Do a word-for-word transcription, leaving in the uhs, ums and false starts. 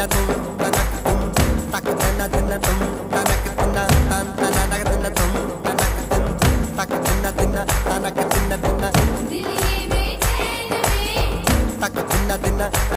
तुम तनक तुम तक दिन दिन तुम तनक दिन तन तनक दिन तुम तनक दिन तक दिन दिन तनक दिन दिन दिल ये बेचैन में तक दिन दिन